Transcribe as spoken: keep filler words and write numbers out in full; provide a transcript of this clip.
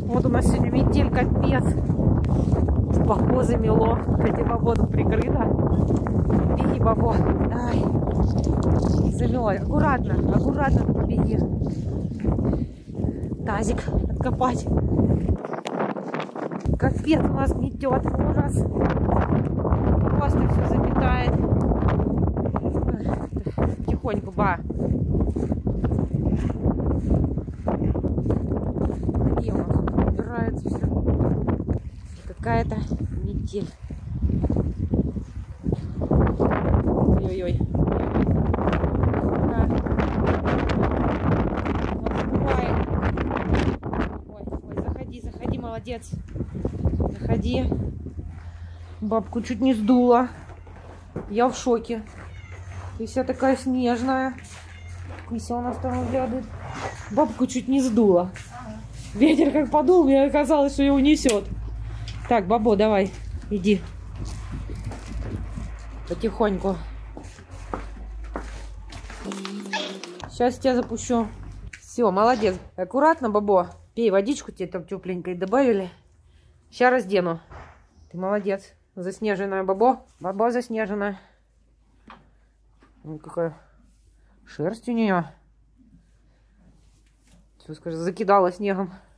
Вот у нас сегодня метель, капец. Бабо замело. Хотя бабо тут прикрыто. Беги, бабо. Ай. Замело. Аккуратно, аккуратно беги. Тазик откопать. Капец у нас метет. Ужас. Просто все заметает. Тихонько, ба. Где у нас убирается все? Какая-то метель. Ой-ой-ой. Ой, ой, заходи, заходи, молодец. Заходи. Бабку чуть не сдула. Я в шоке. И вся такая снежная. Кися у нас там выглядывает. Бабку чуть не сдула. Ветер как подул, мне оказалось, что ее унесет. Так, бабо, давай, иди. Потихоньку. Сейчас тебя запущу. Все, молодец. Аккуратно, бабо. Пей водичку, тебе там тепленькой добавили. Сейчас раздену. Ты молодец. Заснеженная бабо. Бабо заснеженная. Ну, какая шерсть у нее. Все, скажи, закидала снегом.